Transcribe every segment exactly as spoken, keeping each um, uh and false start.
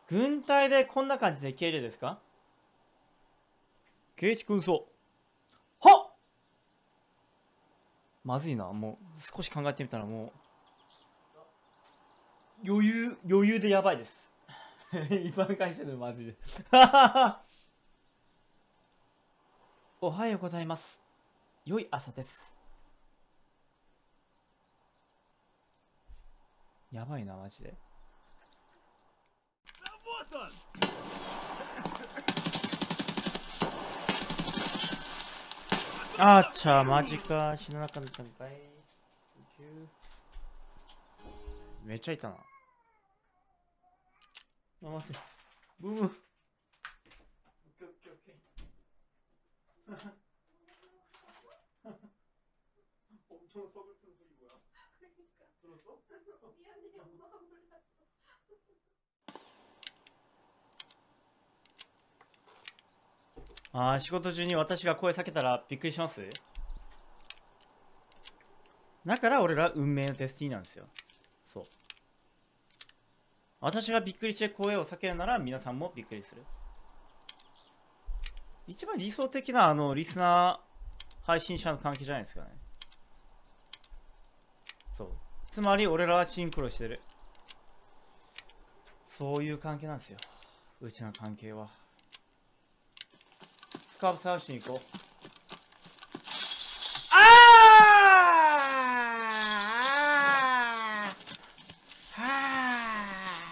軍隊でこんな感じで消えるですか？ケイチ君そう。はっ、まずいな。もう少し考えてみたらもう余裕余裕でやばいです。一般会社でまずいです。おはようございます。良い朝です。やばいなマジで。あっちゃマジか、死ななかったんかい。めっちゃいたな。あ、待って。ブーム。ああ、仕事中に私が声避けたらびっくりします。だから俺ら運命のデスティなんですよ。そう。私がびっくりして声を避けるなら皆さんもびっくりする。一番理想的なあのリスナー配信者の関係じゃないですかね。そう。つまり俺らはシンクロしてる。そういう関係なんですよ。うちの関係は。スカーブ探しに行こう。ああはあ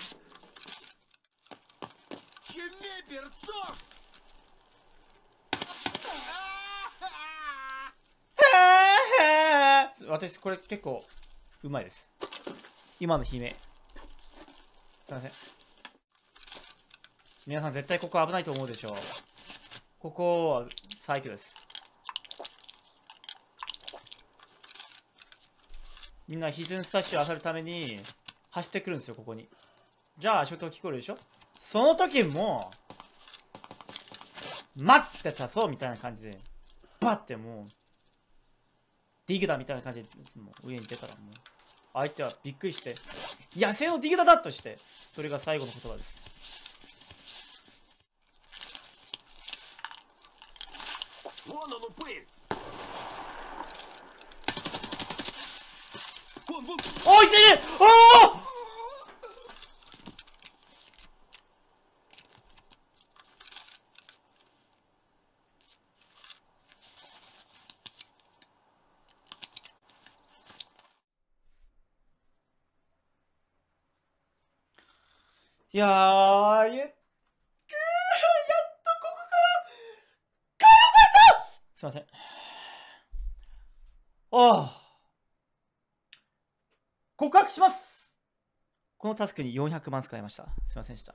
私これ結構うまいです。今の悲鳴すいません。皆さん絶対ここ危ないと思うでしょう。ここは最強です。みんなヒズンスタッシュを漁るために走ってくるんですよ、ここに。じゃあ足音聞こえるでしょ。その時も待ってたそうみたいな感じでバッてもうディグダみたいな感じでもう上に出たらもう相手はびっくりして野生のディグダだとして、それが最後の言葉です。おい、いてる。おおいやー、やっとここから解放された。すいません。ああ、告白します。このタスクによんひゃくまん使いました。すいませんでした。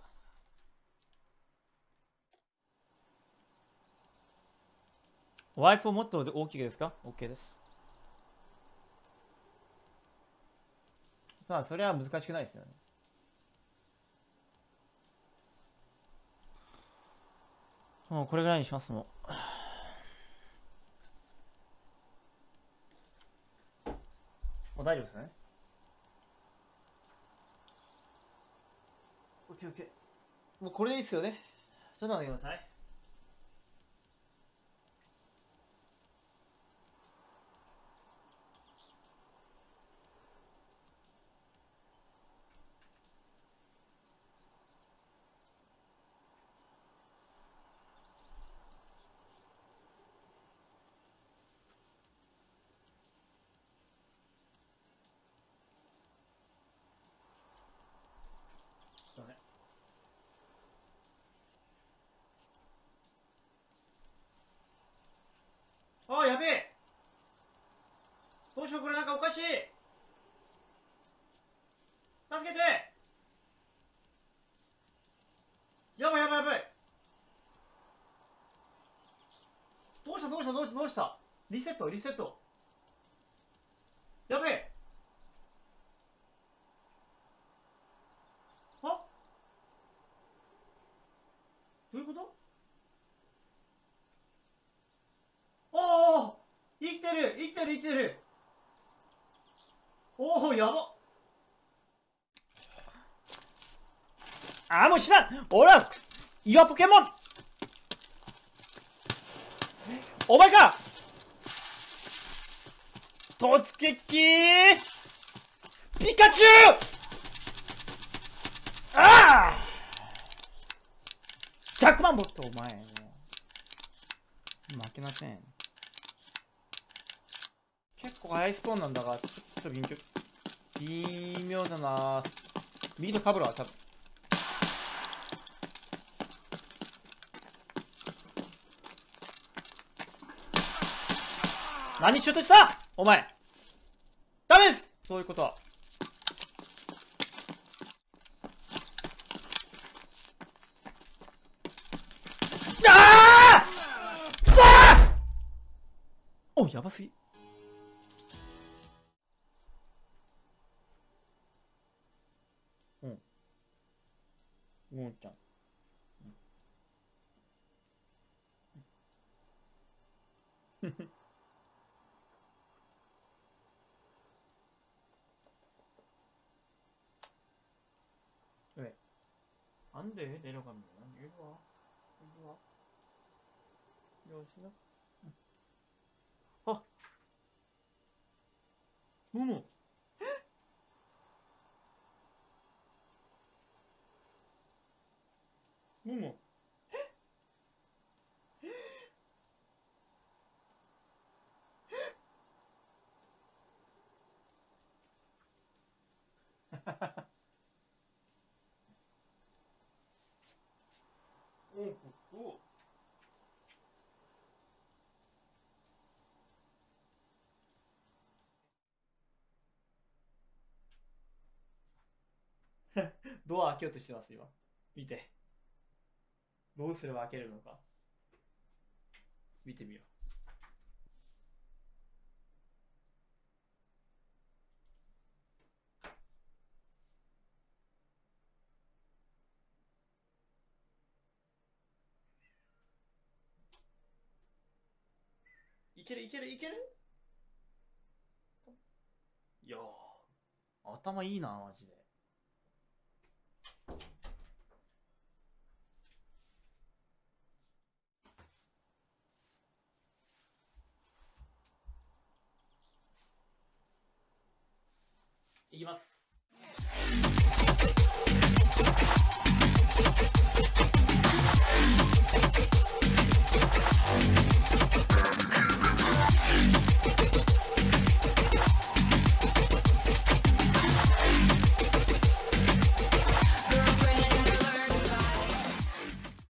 ワイプをもっと大きいですか？ OK です。さあ、それは難しくないですよね。もうこれぐらいにします。もう。もう大丈夫ですね。OK、OK。もうこれでいいっすよね。ちょっと待ってください。すいません。ああ、やべえ。どうしよう、これなんかおかしい。助けて。やばいやばいやばい。どうしたどうしたどうしたどうした。リセットリセット。やべえ。はどういうこと。おお生きてる生きてる生きてる。おおやば。 ああ、もう知らん。俺は岩ポケモン。お前か。突撃ピカチュウ。ああ、ひゃくまんボット。お前負けません。結構アイスポーンなんだが、ちょっと微妙微妙だな。右のカブラは多分。何しようとしたお前。ダメです。そういうことは。ああくそー。お、やばすぎ。うん。ゴンちゃん。うん。え、なんで出るかみたいな。いるわ。いるわ。よしな。あ、もも。もも。おおお。ドア開けようとしてます、今。見て。どうすれば開けるのか。見てみよう。いけるいけるいける。いやー、頭いいな、マジで。いきます。